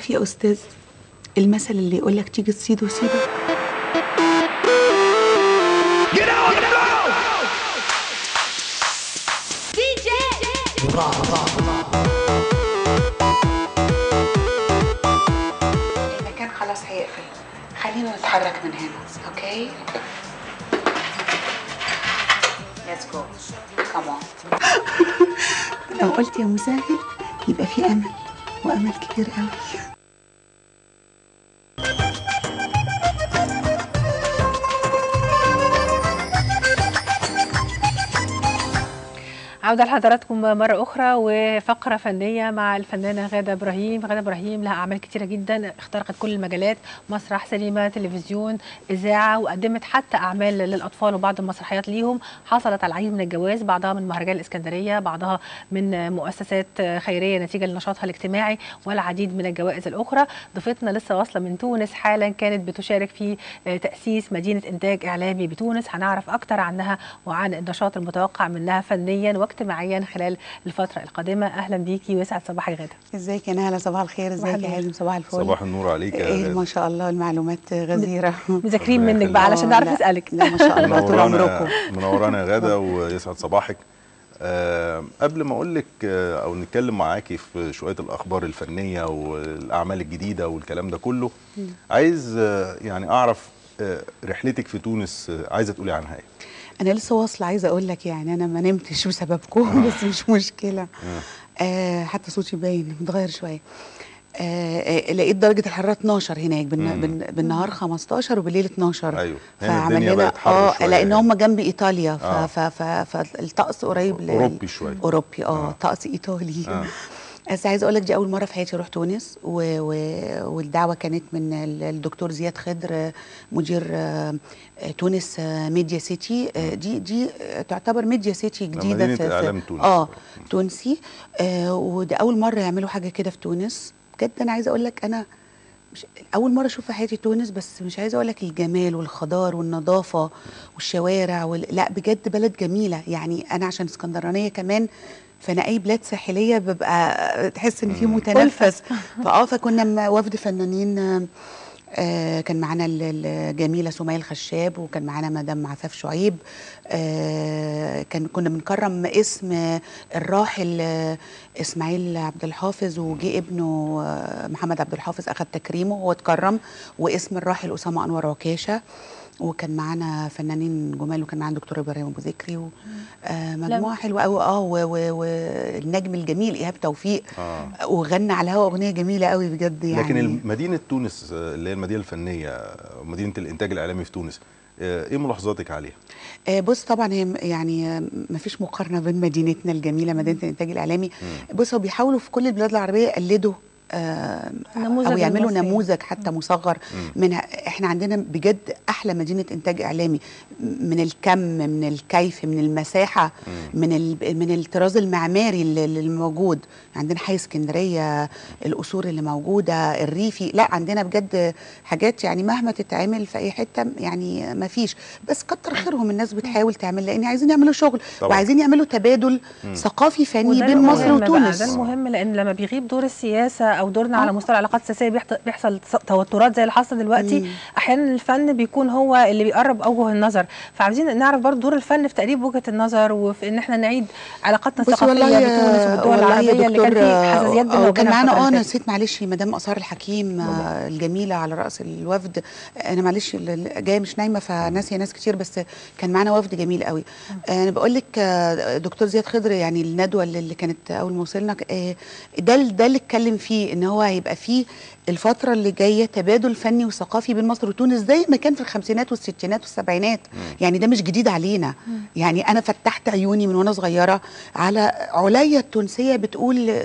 عارف يا أستاذ المثل اللي يقول لك تيجي تصيده وسيده؟ المكان خلاص هيقفل، خلينا نتحرك من هنا. اوكي ليتس جو كمان. لو قلت يا مسهل يبقى في امل، وامل كبير قوي. عودة لحضراتكم مرة أخرى وفقرة فنية مع الفنانة غادة إبراهيم. غادة إبراهيم لها أعمال كتيرة جدا، اخترقت كل المجالات، مسرح، سينما، تلفزيون، إذاعة، وقدمت حتى أعمال للأطفال وبعض المسرحيات ليهم. حصلت على العديد من الجوائز، بعضها من مهرجان الإسكندرية، بعضها من مؤسسات خيرية نتيجة لنشاطها الاجتماعي، والعديد من الجوائز الأخرى. ضيفتنا لسه واصلة من تونس حالا، كانت بتشارك في تأسيس مدينة إنتاج إعلامي بتونس. هنعرف أكتر عنها وعن النشاط المتوقع منها فنيا اجتماعيا خلال الفترة القادمة. أهلا بيكي ويسعد صباحك غادة. ازيك يا نهلا؟ صباح الخير. ازيك يا حازم؟ صباح الفل. صباح النور عليك يا غادة. ما شاء الله المعلومات غزيرة. مذاكرين منك بقى علشان نعرف نسألك. لا ما شاء الله طول عمركم منورانا يا غادة ويسعد صباحك. قبل ما اقول لك او نتكلم معاكي في شويه الاخبار الفنيه والاعمال الجديده والكلام ده كله، عايز يعني اعرف رحلتك في تونس، عايزه تقولي عنها ايه؟ انا لسه واصله، عايزه اقول لك يعني انا ما نمتش بسببكم بس مش مشكله. حتى صوتي باين متغير شويه. لقيت درجه الحراره 12 هناك، بالنهار 15 وبالليل 12. ايوه فعمل لنا لان هم جنب ايطاليا، فالطقس قريب اوروبي شويه، اوروبي طقس ايطالي. بس عايزه اقول لك دي اول مره في حياتي اروح تونس، والدعوه كانت من الدكتور زياد خضر مدير تونس ميديا سيتي. دي تعتبر ميديا سيتي جديده مدينة إعلام تونس. تونسي. وده اول مره يعملوا حاجه كده في تونس. بجد انا عايزه اقول لك انا مش اول مره اشوف في حياتي تونس، بس مش عايزه اقول لك الجمال والخضار والنظافه والشوارع لا بجد بلد جميله. يعني انا عشان اسكندرانيه كمان، فانا اي بلاد ساحليه ببقى تحس ان في متنفس. فكنا وفد فنانين. كان معانا الجميله سمية الخشاب، وكان معانا مدام عفاف شعيب. كنا بنكرم اسم الراحل اسماعيل عبد الحافظ، وجي ابنه محمد عبد الحافظ اخذ تكريمه وهو اتكرم، واسم الراحل اسامه انور عكاشه. وكان معانا فنانين جمال، وكان معانا دكتور ابراهيم ابو ذكري، ومجموعه حلوه قوي. والنجم الجميل ايهاب توفيق وغنى على الهوا اغنيه جميله قوي بجد. يعني لكن مدينه تونس اللي هي المدينه الفنيه، مدينه الانتاج الاعلامي في تونس، ايه ملاحظاتك عليها؟ بص طبعا هي يعني ما فيش مقارنه بين مدينتنا الجميله مدينه الانتاج الاعلامي. بص هو بيحاولوا في كل البلاد العربيه يقلدوا او يعملوا نموذج حتى مصغر منها. احنا عندنا بجد احلى مدينه انتاج اعلامي، من الكم، من الكيف، من المساحه، من الطراز المعماري اللي موجود. عندنا حي اسكندريه، القصور اللي موجوده، الريفي. لا عندنا بجد حاجات يعني مهما تتعمل في اي حته يعني ما فيش. بس كتر خيرهم الناس بتحاول تعمل، لان عايزين يعملوا شغل طبعا. وعايزين يعملوا تبادل ثقافي فني بين مصر وتونس. ده المهم، لان لما بيغيب دور السياسه او دورنا على مستوى العلاقات السياسيه بيحصل توترات زي اللي حصل دلوقتي. احيانا الفن بيكون هو اللي بيقرب اوجه النظر، فعاوزين نعرف برضه دور الفن في تقريب وجهه النظر، وفي ان احنا نعيد علاقاتنا الثقافيه بتونس وبالدول العربيه اللي كان في حساسيات بيننا وكان معانا نسيت معلش مدام اسار الحكيم الجميله على راس الوفد. انا معلش جايه مش نايمه فناسيه ناس كتير، بس كان معانا وفد جميل قوي. انا بقول لك دكتور زياد خضر يعني الندوه اللي كانت اول ما وصلنا، ده اللي اتكلم فيه ان هو هيبقى فيه الفترة اللي جاية تبادل فني وثقافي بين مصر وتونس زي ما كان في الخمسينات والستينات والسبعينات. يعني ده مش جديد علينا. يعني أنا فتحت عيوني من وأنا صغيرة على عليا التونسية بتقول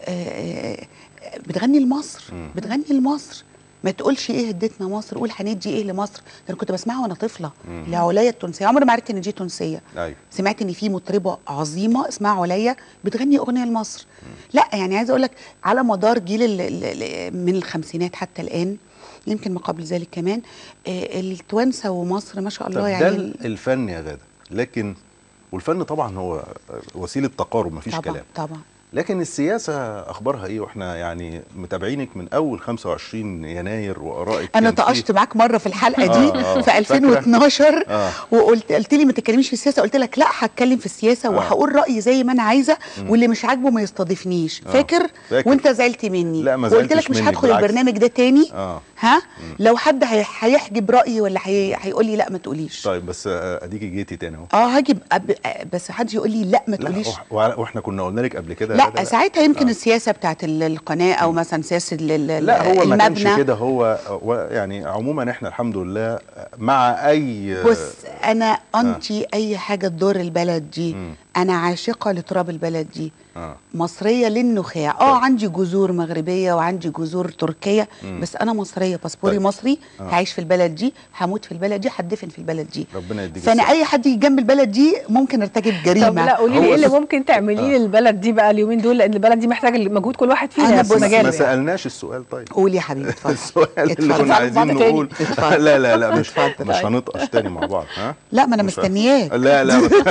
بتغني لمصر، بتغني لمصر. ما تقولش ايه هدتنا مصر، قول هندي ايه لمصر. انا كنت بسمعها وانا طفله لعليا التونسيه، عمري ما عرفت ان دي تونسيه. سمعت ان في مطربه عظيمه اسمها عليا بتغني اغنيه لمصر. لا يعني عايزه اقول لك على مدار جيل من الخمسينات حتى الان، يمكن ما قبل ذلك كمان، التوانسه ومصر ما شاء الله. يعني ده الفن يا غاده، لكن والفن طبعا هو وسيله تقارب، مفيش طبعًا كلام طبعا. لكن السياسه اخبارها ايه؟ واحنا يعني متابعينك من اول 25 يناير وارائك. انا طقشت معاك مره في الحلقه دي في 2012 وقلت لي ما تتكلميش في السياسه، قلت لك لا هتكلم في السياسه وهقول رايي زي ما انا عايزه، واللي مش عاجبه ما يستضيفنيش. فاكر؟ وانت زعلت مني. لا ما زعلتش وقلت لك مش هدخل البرنامج ده تاني. ها لو حد هيحجب رايي ولا هيقول لي لا ما تقوليش. طيب بس اديكي جيتي تاني اهو. هاجي بس حد يقول لي لا ما تقوليش. واحنا كنا قلنا لك قبل كده لا ساعتها يمكن السياسه بتاعت القناه او مثلا سياسه لا هو ما كانش كده. هو يعني عموما احنا الحمد لله مع اي بص انا انتي اي حاجه تضر البلد دي. انا عاشقه لتراب البلد دي. مصريه للنخاع. عندي جذور مغربيه وعندي جذور تركيه، بس انا مصريه، باسبوري مصري. هعيش في البلد دي، هموت في البلد دي، هدفن في البلد دي. ربنا يديك فانا اي حد يجي جنب البلد دي ممكن ارتكب جريمه. طب لا قولي لي ايه اللي ممكن تعمليه للبلد دي بقى اليومين دول، لان البلد دي محتاجه مجهود كل واحد فينا في مجاله. ما سالناش السؤال. طيب قول يا حبيبي اتفضل. السؤال اللي كنا عايزين نقول لا مش هنطقش تاني مع بعض. لا ما انا مستنياك. لا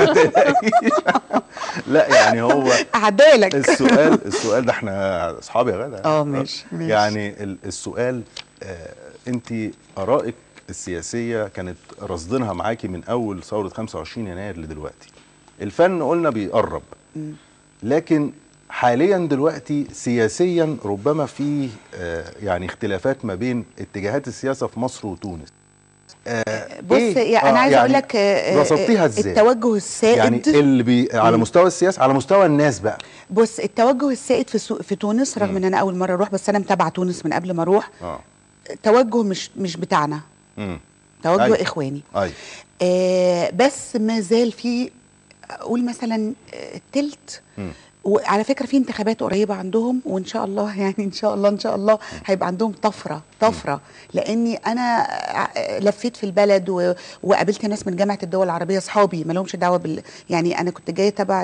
لا يعني هو اعدالك. السؤال ده احنا اصحاب يا غدا. ماشي. يعني السؤال انت ارائك السياسيه كانت رصدينها معاكي من اول ثوره 25 يناير لدلوقتي. الفن قلنا بيقرب، لكن حاليا دلوقتي سياسيا ربما في يعني اختلافات ما بين اتجاهات السياسه في مصر وتونس. بص انا عايزه اقول لك رصدتيها ازاي؟ التوجه السائد يعني اللي على مستوى السياسه، على مستوى الناس بقى. بص التوجه السائد في تونس، رغم ان انا اول مره اروح، بس انا متابعه تونس من قبل ما اروح. توجه مش بتاعنا. توجه اخواني. بس ما زال في اقول مثلا التلت. وعلى فكره في انتخابات قريبه عندهم، وان شاء الله يعني ان شاء الله هيبقى عندهم طفره. لاني انا لفيت في البلد وقابلت ناس من جامعه الدول العربيه، اصحابي ما لهمش دعوه يعني انا كنت جايه تبع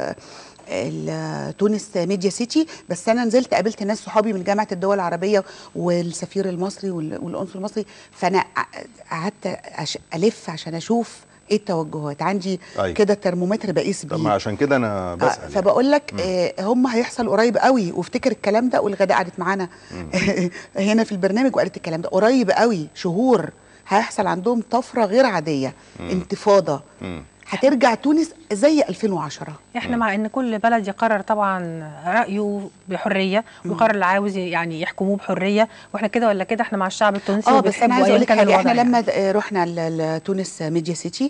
تونس ميديا سيتي، بس انا نزلت قابلت ناس صحابي من جامعه الدول العربيه والسفير المصري والقنصل المصري. فانا قعدت الف عشان اشوف ايه التوجهات عندي. كده الترمومتر بقيس بيه. طب ما عشان كده انا بسال. فبقول لك هم هيحصل قريب قوي، وافتكر الكلام ده. والغدا قعدت معانا هنا في البرنامج وقالت الكلام ده قريب قوي، شهور هيحصل عندهم طفره غير عاديه. انتفاضه هترجع تونس زي 2010. احنا مع ان كل بلد يقرر طبعا رايه بحريه، ويقرر اللي عاوز يعني يحكموه بحريه، واحنا كده ولا كده احنا مع الشعب التونسي. بس انا عايزه اقول لك حاجه. احنا لما رحنا لتونس ميديا سيتي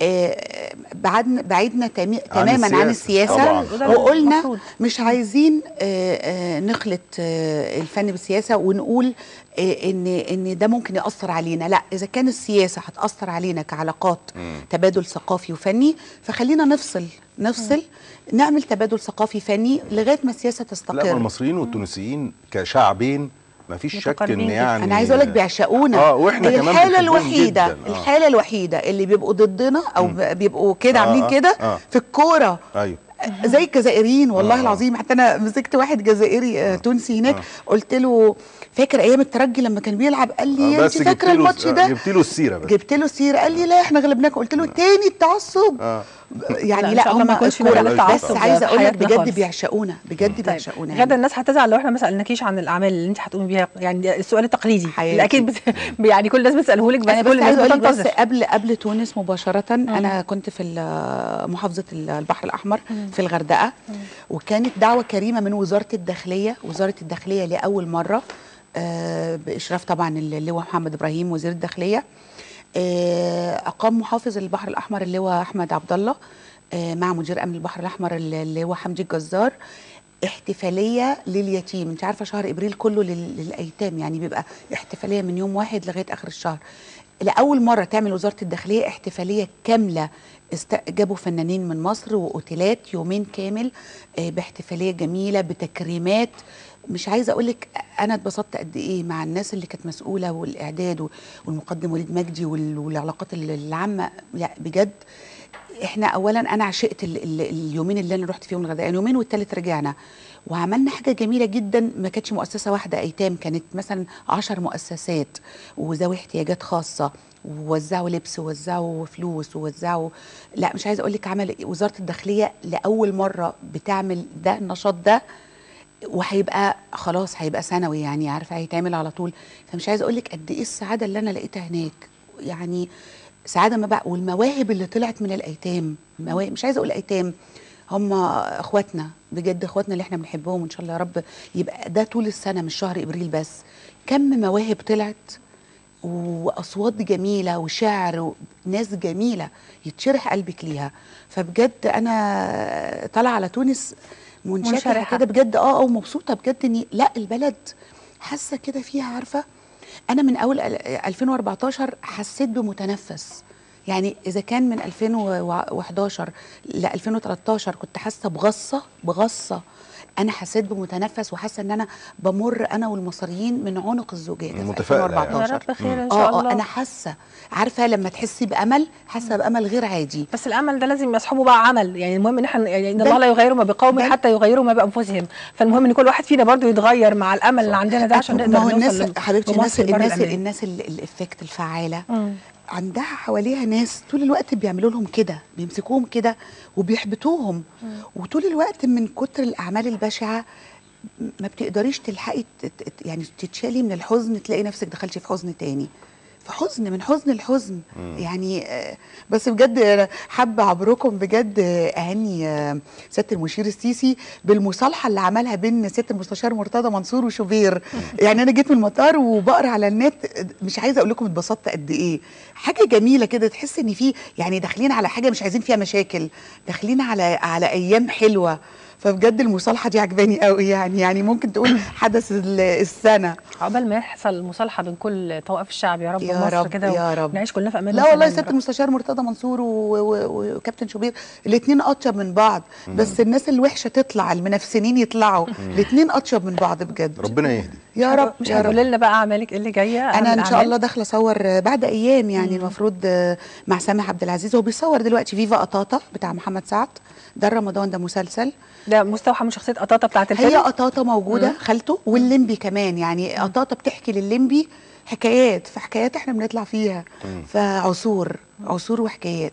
بعدنا تماما عن السياسه. وقلنا مش عايزين نخلط الفن بالسياسه ونقول ان ده ممكن ياثر علينا. لا، اذا كان السياسه هتاثر علينا كعلاقات تبادل ثقافي وفني، فخلينا نفصل نعمل تبادل ثقافي فني لغايه ما السياسه تستقر. لا، المصريين والتونسيين كشعبين ما فيش شك ان يعني انا عايزه اقول لك بيعشقونا. واحنا كمان الحاله الوحيده اللي بيبقوا ضدنا او بيبقوا كده عاملين كده في الكوره. زي الجزائريين والله العظيم. حتى انا مسكت واحد جزائري تونسي هناك، قلت له فاكر ايام الترجي لما كان بيلعب؟ قال لي انت فاكره الماتش ده؟ جبت له السيره. قال لي لا احنا غلبناك. قلت له تاني التعصب. يعني لا هم الكوره. بس عايزه اقول لك بجد بيعشقونا، بيعشقونا. غدا الناس هتزعل لو احنا ما سالناكيش عن الاعمال اللي انت هتقومي بيها، يعني السؤال التقليدي اللي اكيد يعني كل الناس بتساله لك، بس كل الناس بتنتظر. بس قبل تونس مباشره انا كنت في محافظه البحر الاحمر في الغردقه، وكانت دعوه كريمه من وزاره الداخليه لاول مره باشراف طبعا اللواء محمد ابراهيم وزير الداخليه. اقام محافظ البحر الاحمر اللواء احمد عبد الله مع مدير امن البحر الاحمر اللواء حمدي الجزار احتفاليه لليتيم. انت عارفه شهر ابريل كله للايتام، يعني بيبقى احتفاليه من يوم 1 لغايه اخر الشهر. لاول مره تعمل وزاره الداخليه احتفاليه كامله، جابوا فنانين من مصر واوتيلات يومين كامل باحتفاليه جميله بتكريمات. مش عايزه اقول لك انا اتبسطت قد ايه مع الناس اللي كانت مسؤوله والاعداد والمقدم وليد مجدي والعلاقات العامه. لا بجد احنا اولا انا عشقت اليومين اللي انا رحت فيهم الغردقه، يومين والثالث رجعنا. وعملنا حاجه جميله جدا، ما كانتش مؤسسه واحده ايتام، كانت مثلا 10 مؤسسات وذوي احتياجات خاصه، ووزعوا لبس ووزعوا فلوس ووزعوا. لا مش عايزه اقول لك، عمل وزاره الداخليه لاول مره بتعمل ده النشاط ده، وهيبقى خلاص هيبقى سنوي يعني، عارفه هيتعمل على طول. فمش عايزه اقول لك قد ايه السعاده اللي انا لقيتها هناك، يعني سعاده ما بقى. والمواهب اللي طلعت من الايتام، مواهب مش عايزه اقول ايتام، هم اخواتنا بجد، اخواتنا اللي احنا بنحبهم، وان شاء الله يا رب يبقى ده طول السنه مش شهر ابريل بس. كم مواهب طلعت، واصوات جميله وشعر وناس جميله يتشرح قلبك ليها. فبجد انا طالعه على تونس منشرحه كده بجد، ومبسوطه بجد اني لا البلد حاسه كده فيها، عارفه انا من اول 2014 حسيت بمتنفس. يعني اذا كان من 2011 ل 2013 كنت حاسه بغصه، انا حسيت بمتنفس، وحاسه ان انا بمر انا والمصريين من عنق الزجاجه في 2014. يا رب خير ان شاء الله. انا حاسه، عارفه لما تحسي بامل، حاسه بامل غير عادي. بس الامل ده لازم يصحبه بقى عمل، يعني المهم ان احنا يعني ان الله لا يغير ما بقوم حتى يغيروا ما بانفسهم، فالمهم ان كل واحد فينا برضو يتغير مع الامل اللي عندنا ده عشان نقدر نوصل. الناس حبيبتي، الناس الافكت الفعاله عندها حواليها ناس طول الوقت بيعملوا لهم كده، بيمسكوهم كده وبيحبطوهم، وطول الوقت من كتر الاعمال البشعه ما بتقدريش تلحقي يعني تتشالي من الحزن، تلاقي نفسك دخلتي في حزن تاني، في حزن من حزن الحزن يعني. بس بجد حابه عبركم بجد اهني سياده المشير السيسي بالمصالحه اللي عملها بين سياده المستشار مرتضى منصور وشوبير. يعني انا جيت من المطار وبقرا على النت، مش عايزه اقول لكم اتبسطت قد ايه. حاجه جميله كده، تحس ان في يعني داخلين على حاجه مش عايزين فيها مشاكل، داخلين على ايام حلوه. فبجد المصالحه دي عجباني قوي، يعني ممكن تقول حدث السنه. عقبال ما يحصل المصالحه بين كل طوائف الشعب يا رب، يا مصر رب كده يا رب ونعيش كلنا في امان. لا والله سياده المستشار مرتضى منصور وكابتن شوبير الاثنين اطيب من بعض، بس الناس الوحشه تطلع، المنافسين يطلعوا، الاثنين اطيب من بعض بجد. ربنا يهدي يا رب. مش هتقولي لنا بقى اعمالك ايه اللي جايه؟ انا ان شاء الله داخله اصور بعد ايام، يعني المفروض مع سامح عبد العزيز، هو بيصور دلوقتي فيفا قطاطه بتاع محمد سعد، ده رمضان، ده مسلسل ده مستوحى من شخصيه قطاطه بتاعت الفيلم. هي قطاطه موجوده خالته، والليمبي كمان، يعني قطاطه بتحكي للليمبي حكايات، في حكايات احنا بنطلع فيها، فعصور وحكايات،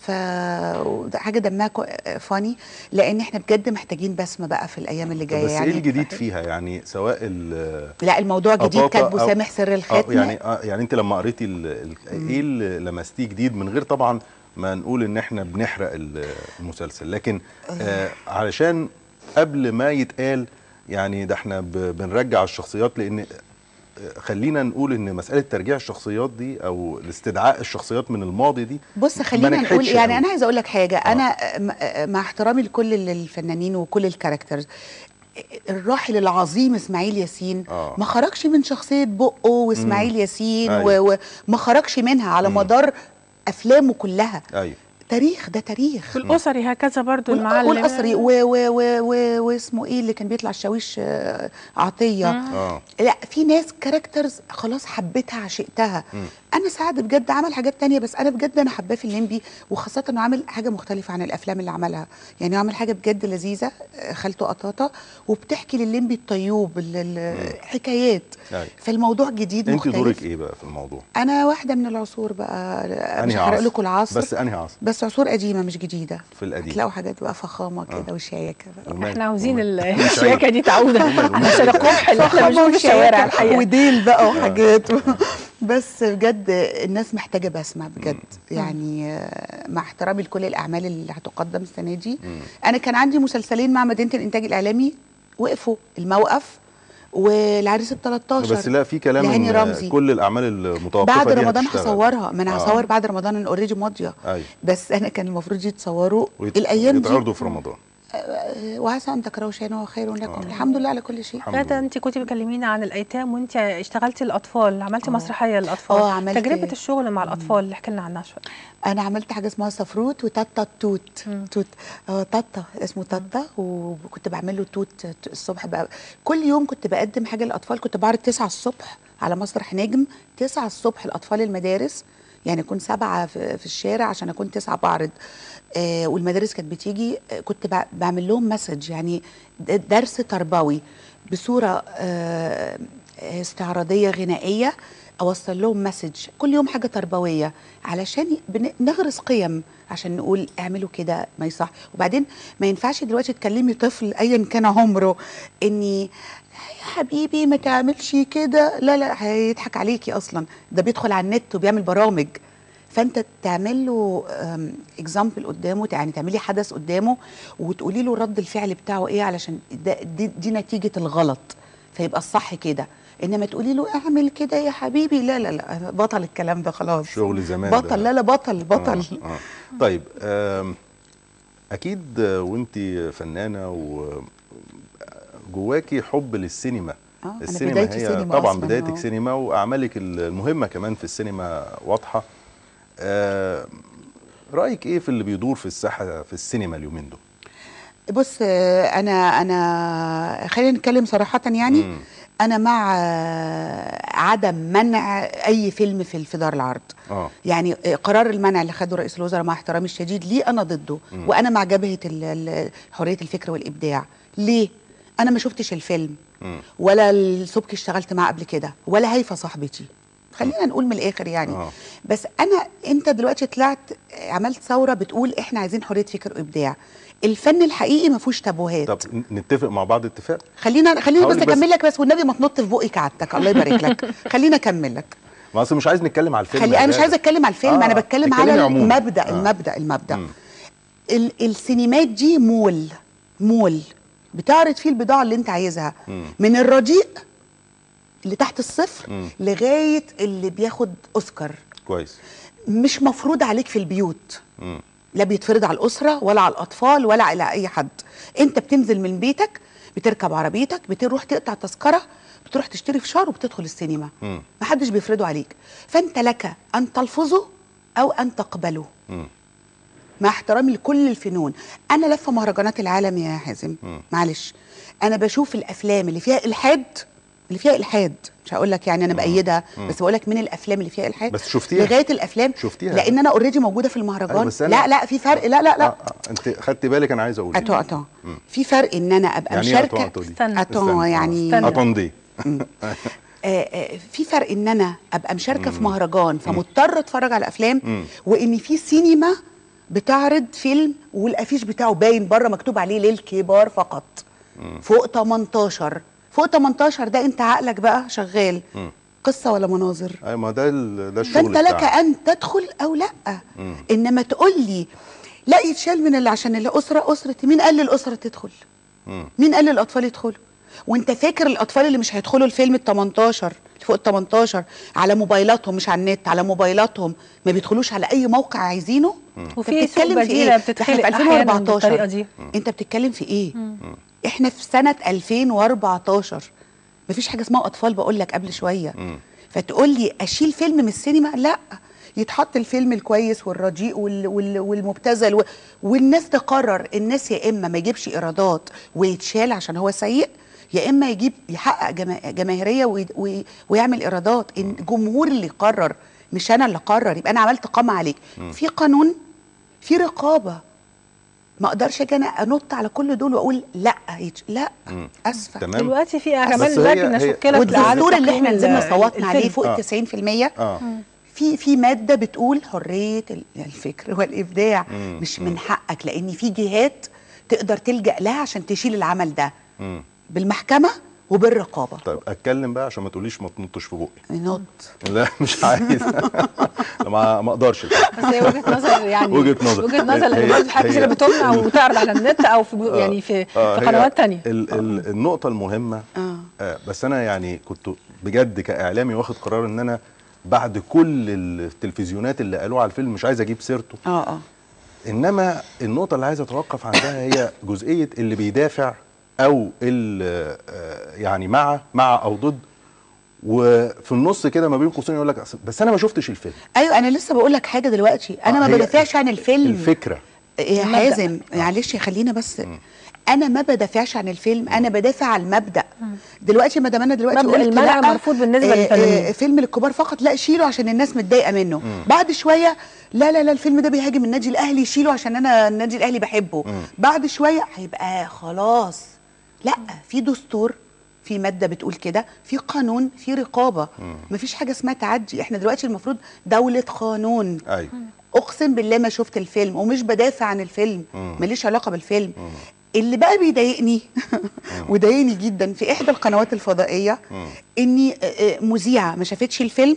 حاجه دمها فاني، لان احنا بجد محتاجين بسمه بقى في الايام اللي جايه. بس يعني ايه الجديد فيها يعني؟ سواء لا الموضوع جديد، كاتبه سامح سر الختم. يعني انت لما قريتي ايه اللي لمستيه جديد، من غير طبعا ما نقول ان احنا بنحرق المسلسل، لكن علشان قبل ما يتقال يعني ده احنا بنرجع الشخصيات، لان خلينا نقول ان مساله ترجيع الشخصيات دي او الاستدعاء الشخصيات من الماضي دي، بص خلينا نقول يعني انا عايزه اقول لك حاجه. انا مع احترامي لكل الفنانين وكل الكاركترز، الراحل العظيم اسماعيل ياسين ما خرجش من شخصيه بقه واسماعيل ياسين، وما خرجش منها على مدار افلامه كلها. ايوه تاريخ، ده تاريخ. والاسري هكذا برضو، المعلم والاسري واسمه ايه اللي كان بيطلع الشاويش عطيه. لا في ناس كاركترز خلاص حبيتها عشقتها. انا سعد بجد عمل حاجات تانية، بس انا بجد انا حباه في الليمبي، وخاصه انه عامل حاجه مختلفه عن الافلام اللي عملها، يعني عامل حاجه بجد لذيذه، خالته قطاطه، وبتحكي للليمبي الطيوب الحكايات. فالموضوع جديد مختلف. انت دورك ايه بقى في الموضوع؟ انا واحده من العصور بقى، مش هحرق لكم العصر، بس انهي عصر؟ بس عصور قديمه مش جديده. في القديم هتلاقوا حاجات بقى فخامه كده وشياكه بقى. احنا عاوزين الشياكه دي تعود عشان القمح اللي احنا بنشوفه في الشوارع الحقيقه، وديل بقى وحاجات بس بجد الناس محتاجه بسمه بجد. يعني مع احترامي لكل الاعمال اللي هتقدم السنه دي، انا كان عندي مسلسلين مع مدينه الانتاج الاعلامي وقفوا الموقف، والعريس ال 13 بس لا في كلام ان كل الاعمال المتوقفه بعد دي رمضان هصورها. ما انا هصور بعد رمضان، انا اوريدي ماضيه. بس انا كان المفروض يتصوروا الايام دي، يتعرضوا في رمضان. وعسى ان تكرهوا شيئا وهو خير لكم. الحمد لله على كل شيء. غادة، انت كنتي بتكلمينا عن الايتام، وانت اشتغلتي الاطفال، عملتي مسرحيه للاطفال. تجربه الشغل مع الاطفال احكي لنا عنها شويه. انا عملت حاجه اسمها صفروت وتاتا توت. تاتا اسمه تاتا، وكنت بعمل له توت الصبح بقى. كل يوم كنت بقدم حاجه للاطفال، كنت بعرض 9 الصبح على مسرح نجم، 9 الصبح الاطفال المدارس يعني اكون 7 في الشارع عشان اكون 9 بعرض. والمدارس كانت بتيجي، كنت بعمل لهم مسج، يعني درس تربوي بصوره استعراضيه غنائيه، اوصل لهم مسج كل يوم حاجه تربويه علشان نغرس قيم، عشان نقول اعملوا كده ما يصح. وبعدين ما ينفعش دلوقتي تكلمي طفل ايا كان عمره اني يا حبيبي ما تعملش كده، لا لا هيضحك عليكي اصلا، ده بيدخل على النت وبيعمل برامج. فانت تعمل له اكزامبل قدامه، يعني تعملي حدث قدامه وتقولي له رد الفعل بتاعه ايه، علشان دي نتيجه الغلط، فيبقى الصح كده. انما تقولي له اعمل كده يا حبيبي، لا لا لا، بطل الكلام ده خلاص، شغل زمان بطل ده. لا لا بطل بطل. طيب اكيد وانتي فنانه وجواكي حب للسينما. السينما هي طبعا بدايتك سينما، واعمالك المهمه كمان في السينما واضحه. رايك ايه في اللي بيدور في الساحه في السينما اليومين دول؟ بص، انا خلينا نتكلم صراحه، يعني انا مع عدم منع اي فيلم في دار العرض. يعني قرار المنع اللي خده رئيس الوزراء مع احترامي الشديد ليه انا ضده. وانا مع جبهه حريه الفكر والابداع. ليه؟ انا ما شفتش الفيلم ولا السبكي اشتغلت معاه قبل كده، ولا هيفا صاحبتي، خلينا نقول من الاخر يعني. بس انت دلوقتي طلعت عملت ثوره بتقول احنا عايزين حريه فكر وابداع. الفن الحقيقي ما فيهوش تابوهات. طب نتفق مع بعض اتفاق؟ خلينا بس اكمل لك بس، والنبي ما تنط في بقي كعادتك، الله يبارك لك. خلينا اكمل لك. ما اصل مش عايز نتكلم على الفيلم. انا مش عايزه اتكلم على الفيلم، انا بتكلم على المبدا. السينمات دي مول بتعرض فيه البضاعه اللي انت عايزها، من الرديء اللي تحت الصفر لغايه اللي بياخد اوسكار. كويس. مش مفروض عليك في البيوت، لا بيتفرض على الاسره ولا على الاطفال ولا على اي حد. انت بتنزل من بيتك، بتركب عربيتك، بتروح تقطع تذكره، بتروح تشتري فشار وبتدخل السينما. محدش بيفرضه عليك، فانت لك ان تلفظه او ان تقبله. مع احترامي لكل الفنون. انا لفه مهرجانات العالم يا حازم، معلش، انا بشوف الافلام اللي فيها الحاد، مش هقول لك يعني انا بايدها، بس بقول لك من الافلام اللي فيها الحاد بس شفتيها لغايه الافلام شفتيها لان انا اوريدي موجوده في المهرجان. لا في فرق. لا انت خدتي بالك انا عايز اقول ايه؟ في فرق ان انا ابقى مشاركه. يعني في فرق ان انا ابقى مشاركه في مهرجان فمضطر اتفرج على افلام، وان في سينما بتعرض فيلم والافيش بتاعه باين بره مكتوب عليه للكبار فقط، فوق 18. فوق 18 ده انت عقلك بقى شغال قصه ولا مناظر؟ ايوه، ما ده الشغل. فانت لك ان تدخل او لا. انما تقول لي لا يتشال من اللي عشان اسره. مين قال للاسره تدخل؟ مين قال للاطفال يدخلوا؟ وانت فاكر الاطفال اللي مش هيدخلوا الفيلم ال 18 فوق ال 18 على موبايلاتهم، مش على النت، على موبايلاتهم، ما بيدخلوش على اي موقع عايزينه؟ وفي سوق بديله بتتخلق احيانا بالطريقه دي. انت بتتكلم في ايه؟ احنا في سنه 2014، مفيش حاجه اسمها اطفال، بقول لك قبل شويه. فتقول لي اشيل فيلم من السينما؟ لا، يتحط الفيلم الكويس والرديء والمبتذل والناس تقرر. الناس يا اما ما يجيبش ايرادات ويتشال عشان هو سيء، يا اما يحقق جماهيريه ويعمل ايرادات. الجمهور اللي يقرر، مش انا اللي اقرر. يبقى انا عملت قمع عليك. في قانون، في رقابه. ما اقدرش اجي انا انط على كل دول واقول لا اسفه. دلوقتي في كمان لجنه شكلت والدستور اللي احنا نزلنا صوتنا عليه فوق 90%. في ماده بتقول حريه الفكر والابداع. مش من حقك، لان في جهات تقدر تلجأ لها عشان تشيل العمل ده بالمحكمه وبالرقابه. طيب اتكلم بقى عشان ما تقوليش ما تنطش في بقي. نط. لا مش عايز. ما اقدرش. بس هي وجهه نظر، يعني وجهه نظر لان برضه حاجه كده بتمنع وتعرض على النت او في يعني في قنوات ثانيه. النقطه المهمه بس انا يعني كنت بجد كاعلامي واخد قرار ان انا بعد كل التلفزيونات اللي قالوها على الفيلم مش عايز اجيب سيرته. انما النقطه اللي عايز اتوقف عندها هي جزئيه اللي بيدافع او اللي يعني مع او ضد، وفي النص كده ما بين قوسين يقول لك بس انا ما شفتش الفيلم. ايوه، انا لسه بقول لك حاجه دلوقتي، انا ما بدافعش عن الفيلم. الفكره يا حازم معلش خلينا بس. انا ما بدافعش عن الفيلم، انا بدافع عن المبدا. دلوقتي ما دام انا دلوقتي مبدأ قلت المنع لا مرفوض بالنسبه للفنانين. فيلم للكبار فقط، لا شيله عشان الناس متضايقه منه. بعد شويه لا لا لا الفيلم ده بيهاجم النادي الاهلي، شيله عشان انا النادي الاهلي بحبه. بعد شويه هيبقى خلاص لا، في دستور، في ماده بتقول كده، في قانون، في رقابه. مفيش حاجه اسمها تعدي. احنا دلوقتي المفروض دوله قانون. ايوه اقسم بالله ما شفت الفيلم ومش بدافع عن الفيلم، ماليش علاقه بالفيلم. اللي بقى بيضايقني وضايقني جدا في احدى القنوات الفضائيه اني مذيعه ما شافتش الفيلم،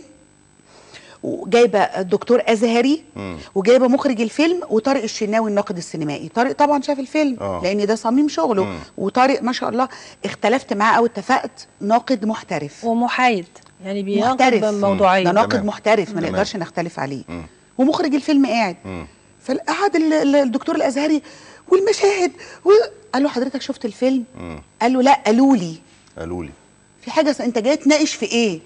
وجايبه دكتور ازهري، وجايبه مخرج الفيلم وطارق الشناوي الناقد السينمائي. طارق طبعا شاف الفيلم لان ده صميم شغله، وطارق ما شاء الله اختلفت معاه او اتفقت، ناقد محترف ومحايد، يعني بيناقد بموضوعيه. ده ناقد محترف ما نقدرش نختلف عليه. ومخرج الفيلم قاعد، فقعد الدكتور الازهري والمشاهد قال له حضرتك شفت الفيلم؟ قال له لا. قالوا لي في حاجه انت جاي تناقش في ايه؟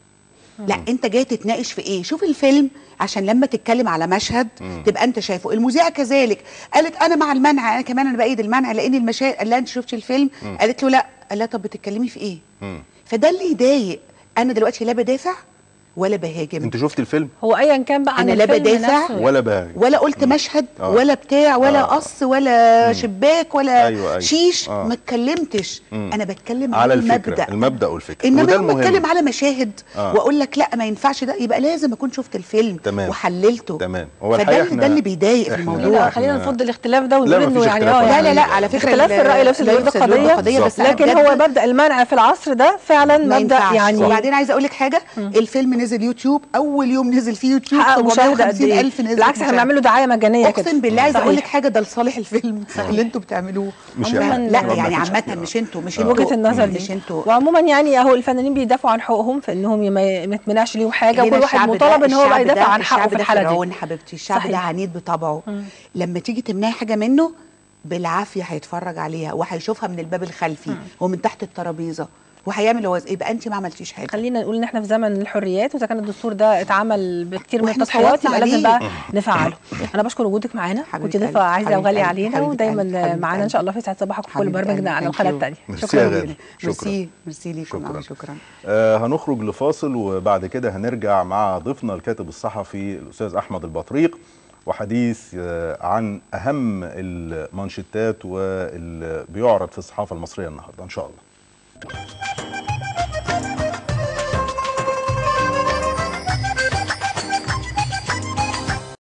لا انت جاي تتناقش في ايه؟ شوف الفيلم عشان لما تتكلم على مشهد تبقى انت شايفه. المذيعه كذلك قالت انا مع المنع، انا كمان انا بايد المنع لان المشاهد. قال لها انت شفتش الفيلم؟ قالت له لا. قال لها طب بتتكلمي في ايه؟ فده اللي يضايق. انا دلوقتي لا بدافع ولا بهاجم. انت شفت الفيلم؟ هو ايا كان بقى عن انا لا بدافع نفسه ولا بهاجم ولا قلت مشهد ولا بتاع ولا قص ولا شباك ولا شيش. ما اتكلمتش. انا بتكلم على المبدأ والفكره. انما لما بتكلم على مشاهد واقول لك لا ما ينفعش ده، يبقى لازم اكون شفت الفيلم وحللته. تمام. هو ده اللي بيضايق في الموضوع. خلينا نفض الاختلاف ده ونقول انه يعني لا لا لا على فكره اختلاف في الراي ليس قضيه، بس لكن هو مبدأ المنع في العصر ده فعلا مبدأ يعني. وبعدين عايزه اقول لك حاجه، الفيلم نزل يوتيوب، اول يوم نزل فيه يوتيوب 750,000 نزل. بالعكس احنا بنعمل له دعايه مجانيه كده. اقسم بالله عايزه اقول لك حاجه، ده لصالح الفيلم اللي انتوا بتعملوه. مش لا يعني عامه مش انتوا وجهه النظر دي. وعموما يعني اهو الفنانين بيدافعوا عن حقوقهم في انهم ما يتمنعش ليهم حاجه، وكل واحد مطالب ان هو بقى يدافع عن حقه في الحاله دي. حبيبتي الشعب ده عنيد بطبعه. لما تيجي تمنعي حاجه منه بالعافيه هيتفرج عليها وهيشوفها من الباب الخلفي ومن تحت الترابيزه وهيعمل هو يبقى انت ما عملتيش حاجه. خلينا نقول ان احنا في زمن الحريات، واذا كان الدستور ده اتعمل بكتير من التضحيات يبقى لازم بقى نفعله. انا بشكر وجودك معانا، كنت ضيفه عايزه وغاليه علينا، ودايما معانا ان شاء الله في ساعه صباحك في كل برنامجنا على القناه الثانيه. شكرا. ميرسي ليكم. شكرا. هنخرج لفاصل وبعد كده هنرجع مع ضيفنا الكاتب الصحفي الاستاذ احمد البطريق، وحديث عن اهم المانشيتات واللي بيعرض في الصحافه المصريه النهارده ان شاء الله.